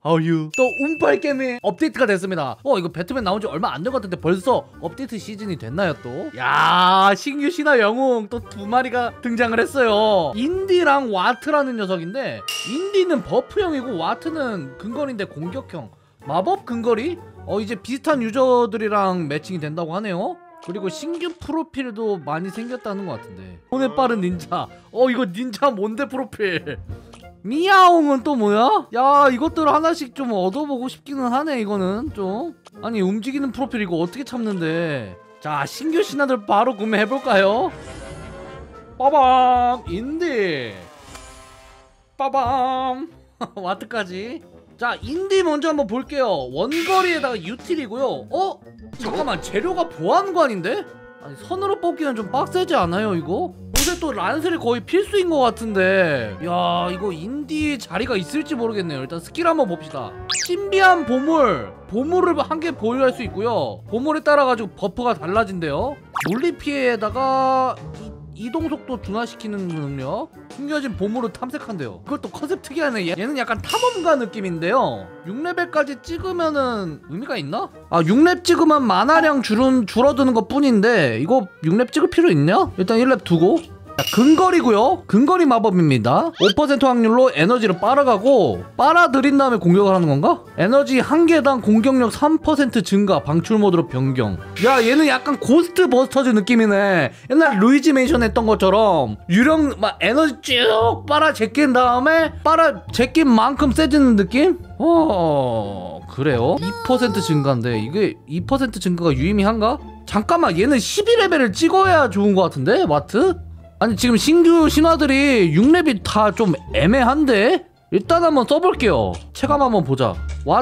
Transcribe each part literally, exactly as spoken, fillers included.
어유 또 운빨 게임이 업데이트가 됐습니다. 어 이거 배트맨 나온 지 얼마 안 된 것 같은데 벌써 업데이트 시즌이 됐나요 또? 야 신규 신화 영웅 또 두 마리가 등장을 했어요. 인디랑 와트라는 녀석인데 인디는 버프형이고 와트는 근거리인데 공격형. 마법 근거리? 어 이제 비슷한 유저들이랑 매칭이 된다고 하네요. 그리고 신규 프로필도 많이 생겼다는 것 같은데 손에 빠른 닌자. 어 이거 닌자 뭔데 프로필. 미야옹은 또 뭐야? 야 이것들 하나씩 좀 얻어보고 싶기는 하네. 이거는 좀 아니 움직이는 프로필 이거 어떻게 참는데. 자 신규 신화들 바로 구매해볼까요? 빠밤 인디 빠밤 와트까지. 자 인디 먼저 한번 볼게요. 원거리에다가 유틸이고요. 어? 잠깐만 재료가 보안관인데? 아니 선으로 뽑기는 좀 빡세지 않아요 이거? 요새 또 란셀이 거의 필수인 것 같은데 야 이거 인디 자리가 있을지 모르겠네요. 일단 스킬 한번 봅시다. 신비한 보물 보물을 한 개 보유할 수 있고요. 보물에 따라 가지고 버프가 달라진대요. 물리 피해에다가 이동속도 둔화시키는 능력, 숨겨진 보물을 탐색한대요. 그것도 컨셉 특이하네. 얘는 약간 탐험가 느낌인데요 육 레벨까지 찍으면은 의미가 있나? 아 육 렙 찍으면 만화량 줄은, 줄어드는 것 뿐인데 이거 육 렙 찍을 필요 있냐? 일단 일 렙 두고. 자, 근거리고요. 근거리 마법입니다. 오 퍼센트 확률로 에너지를 빨아가고 빨아들인 다음에 공격을 하는 건가? 에너지 한 개당 공격력 삼 퍼센트 증가, 방출 모드로 변경. 야 얘는 약간 고스트 버스터즈 느낌이네. 옛날 루이지 맨션 했던 것처럼 유령 막 에너지 쭉 빨아 제낀 다음에 빨아 제낀 만큼 세지는 느낌? 어 그래요? 이 퍼센트 증가인데 이게 이 퍼센트 증가가 유의미한가? 잠깐만 얘는 십이 레벨을 찍어야 좋은 것 같은데 와트? 아니 지금 신규 신화들이 육 렙이 다 좀 애매한데? 일단 한번 써볼게요. 체감 한번 보자.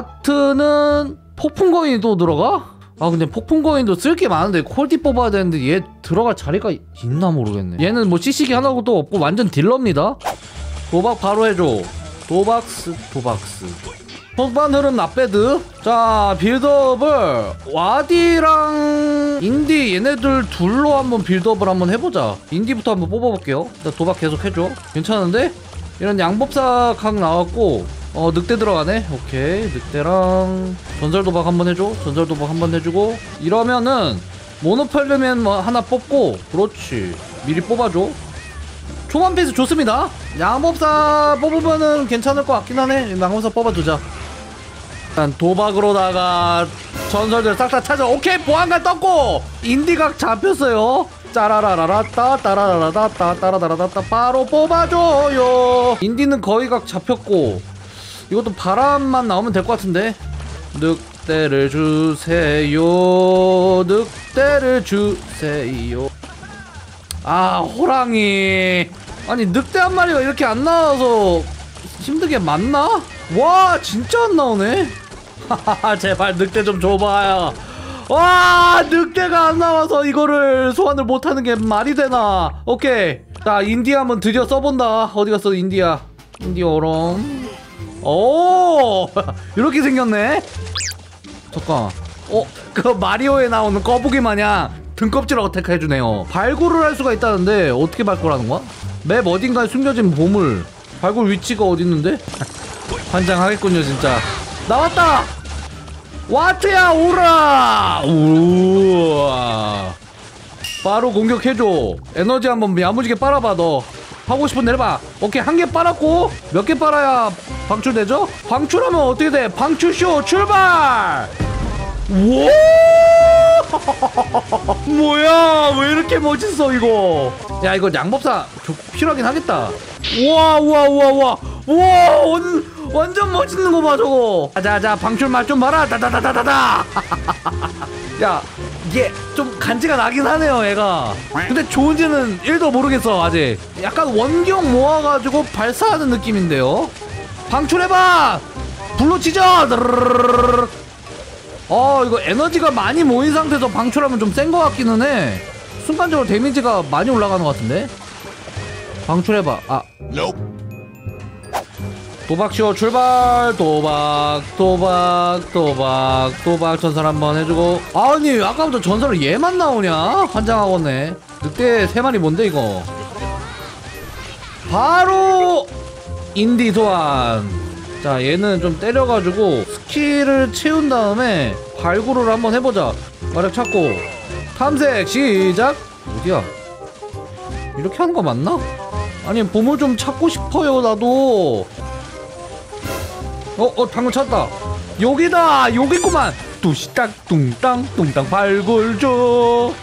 와트는 폭풍거인이 또 들어가? 아 근데 폭풍거인도 쓸 게 많은데 콜디 뽑아야 되는데 얘 들어갈 자리가 있나 모르겠네. 얘는 뭐 씨씨기 하나도 없고 완전 딜러입니다. 도박 바로 해줘. 도박스 도박스 후반 흐름 나배드. 자 빌드업을 와디랑 인디 얘네들 둘로 한번 빌드업을 한번 해보자. 인디부터 한번 뽑아볼게요. 일단 도박 계속 해줘. 괜찮은데? 이런 양법사 각 나왔고 어 늑대 들어가네. 오케이 늑대랑 전설 도박 한번 해줘. 전설 도박 한번 해주고 이러면은 모노펠르맨 뭐 하나 뽑고 그렇지 미리 뽑아줘. 초반 페이스 좋습니다. 양법사 뽑으면은 괜찮을 것 같긴 하네. 양법사 뽑아두자. 일단 도박으로다가 전설들 싹 다 찾아. 오케이 보안관 떴고 인디각 잡혔어요. 짜라라라라따 따라라라따 따라라라따 바로 뽑아줘요. 인디는 거의 각 잡혔고 이것도 바람만 나오면 될 것 같은데. 늑대를 주세요. 늑대를 주세요. 아 호랑이. 아니 늑대 한 마리가 이렇게 안 나와서 힘들게 맞나? 와 진짜 안 나오네. 하하하 제발 늑대 좀 줘봐요. 와 늑대가 안 나와서 이거를 소환을 못하는 게 말이 되나. 오케이 자 인디 한번 드디어 써본다. 어디갔어 인디야. 인디 오롱. 오 이렇게 생겼네. 잠깐 어? 그 마리오에 나오는 거북이 마냥 등껍질 어택 해주네요. 발굴을 할 수가 있다는데 어떻게 발굴하는 거야? 맵 어딘가에 숨겨진 보물. 발굴 위치가 어디 있는데? 환장하겠군요 진짜. 나왔다! 와트야 오라! 우와 바로 공격해줘. 에너지 한번 야무지게 빨아봐. 너 하고 싶은 대로 해봐. 오케이 한 개 빨았고 몇 개 빨아야 방출되죠? 방출하면 어떻게 돼? 방출쇼 출발! 우와 뭐야 왜 이렇게 멋있어 이거. 야 이거 양법사 필요하긴 하겠다. 우와 우와 우와 우와 우와 원, 완전 멋있는 거 봐 저거. 자자자 방출 맛 좀 봐라. 다다다다다다. 야 이게 좀 간지가 나긴 하네요 얘가. 근데 좋은지는 일도 모르겠어 아직. 약간 원경 모아가지고 발사하는 느낌인데요. 방출해봐. 불로 치죠. 어 이거 에너지가 많이 모인 상태에서 방출하면 좀 센 거 같기는 해. 순간적으로 데미지가 많이 올라가는 거 같은데. 방출해봐. 아 도박쇼 출발. 도박 도박 도박 도박 전설 한번 해주고. 아니 아까부터 전설을 얘만 나오냐? 환장하겠네. 늑대 세 마리 뭔데 이거. 바로 인디 소환. 자 얘는 좀 때려가지고 스킬을 채운 다음에 발굴을 한번 해보자. 마력 찾고 탐색 시작. 어디야? 이렇게 하는 거 맞나? 아니 보물 좀 찾고 싶어요 나도. 어? 어 방금 찾았다. 여기다! 여기구만! 뚜시딱 뚱땅 뚱땅 발굴 중.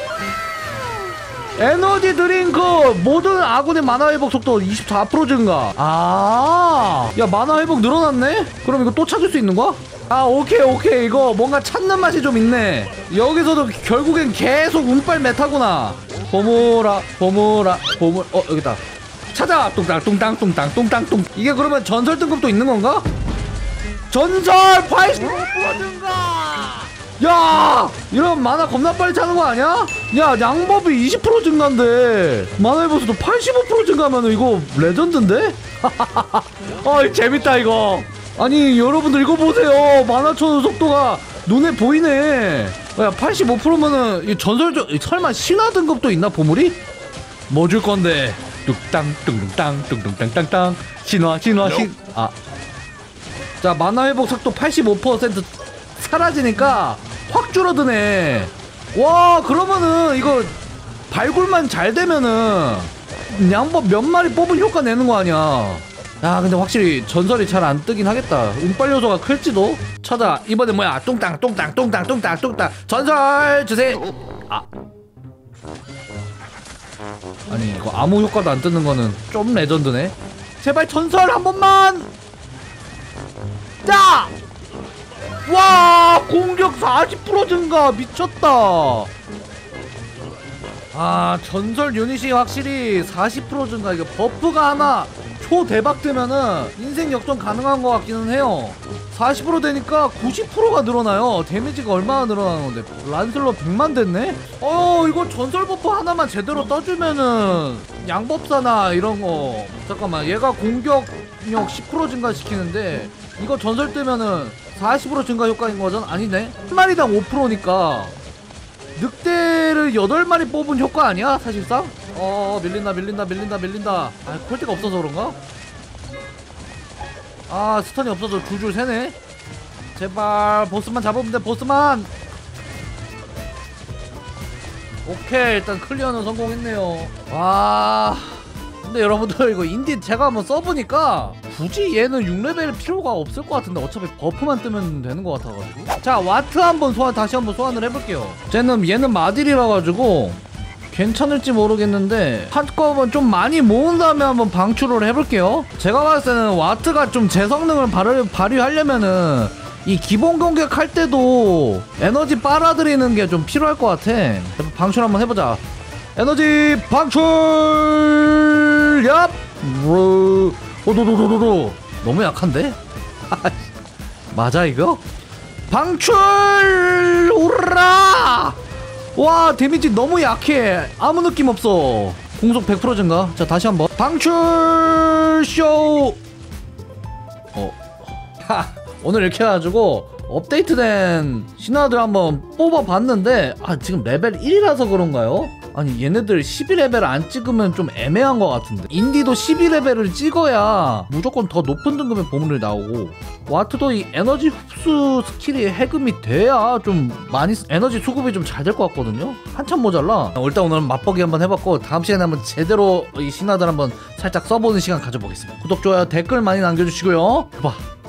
에너지 드링크 모든 아군의 만화 회복 속도 이십사 퍼센트 증가. 아, 야 만화 회복 늘어났네? 그럼 이거 또 찾을 수 있는 거야? 아 오케이 오케이 이거 뭔가 찾는 맛이 좀 있네. 여기서도 결국엔 계속 운빨 메타구나. 보물아 보물아 보물. 어 여기다. 찾아! 뚱땅 뚱땅 뚱땅 뚱땅 뚱. 이게 그러면 전설 등급도 있는 건가? 전설 팔십오 퍼센트 증가! 야! 이런 만화 겁나 빨리 차는 거 아니야? 야 양법이 이십 퍼센트 증가인데 만화 해보서도 팔십오 퍼센트 증가하면 이거 레전드인데? 어이 재밌다 이거. 아니 여러분들 이거 보세요. 만화 쳐는 속도가 눈에 보이네. 야 팔십오 퍼센트면은 이 전설적 설마 신화 등급도 있나 보물이? 뭐 줄 건데? 뚝땅 뚱땅 뚱뚱땅땅땅 신화 신화 신. 아. 자 만화 회복 속도 팔십오 퍼센트 사라지니까 확 줄어드네. 와 그러면은 이거 발굴만 잘 되면은 양법 몇 마리 뽑은 효과 내는 거 아니야. 야 근데 확실히 전설이 잘 안 뜨긴 하겠다. 운빨 요소가 클지도. 찾아. 이번엔 뭐야? 뚱땅 뚱땅 뚱땅 뚱땅 뚱땅 전설 주세요. 아 아니 이거 아무 효과도 안 뜨는 거는 좀 레전드네. 제발 전설 한 번만. 자! 와 공격 사십 퍼센트 증가 미쳤다. 아 전설 유닛이 확실히 사십 퍼센트 증가. 이거 버프가 하나 초대박 뜨면은 인생 역전 가능한 것 같기는 해요. 사십 퍼센트 되니까 구십 퍼센트가 늘어나요. 데미지가 얼마나 늘어나는 건데. 란슬러 백만 됐네? 어 이거 전설 버프 하나만 제대로 떠주면은 양법사나 이런거. 잠깐만 얘가 공격력 십 퍼센트 증가시키는데 이거 전설 뜨면은 사십 퍼센트 증가 효과인 거잖아? 아니네? 한 마리당 오 퍼센트니까 늑대를 여덟 마리 뽑은 효과 아니야? 사실상? 어 밀린다 밀린다 밀린다 밀린다. 아 콜대가 없어서 그런가? 아 스턴이 없어서 줄줄 새네. 제발 보스만 잡으면 돼. 보스만. 오케이 일단 클리어는 성공했네요. 와 근데 여러분들 이거 인디 제가 한번 써보니까 굳이 얘는 육 레벨 필요가 없을 것 같은데 어차피 버프만 뜨면 되는 것 같아가지고. 자 와트 한번 소환 다시 한번 소환을 해볼게요. 쟤는 얘는 마딜이라 가지고 괜찮을지 모르겠는데 한꺼번에 좀 많이 모은 다음에 한번 방출을 해볼게요. 제가 봤을 때는 와트가 좀 제 성능을 발휘, 발휘하려면은 이 기본 공격할 때도 에너지 빨아들이는 게 좀 필요할 것 같아. 방출 한번 해보자. 에너지 방출! 얍! 오도도도도도 너무 약한데? 맞아 이거? 방출! 오라! 와 데미지 너무 약해. 아무 느낌 없어. 공속 백 퍼센트 증가. 자 다시 한번 방출 쇼. 어. 하. 오늘 이렇게 해가지고 업데이트된 신화들 한번 뽑아봤는데 아 지금 레벨 일이라서 그런가요? 아니 얘네들 십이 레벨 안 찍으면 좀 애매한 것 같은데. 인디도 십이 레벨을 찍어야 무조건 더 높은 등급의 보물이 나오고 와트도 이 에너지 흡수 스킬이 해금이 돼야 좀 많이 에너지 수급이 좀 잘 될 것 같거든요. 한참 모자라. 일단 오늘은 맛보기 한번 해봤고 다음 시간에 한번 제대로 이 신화들 한번 살짝 써보는 시간 가져보겠습니다. 구독 좋아요 댓글 많이 남겨주시고요. 봐.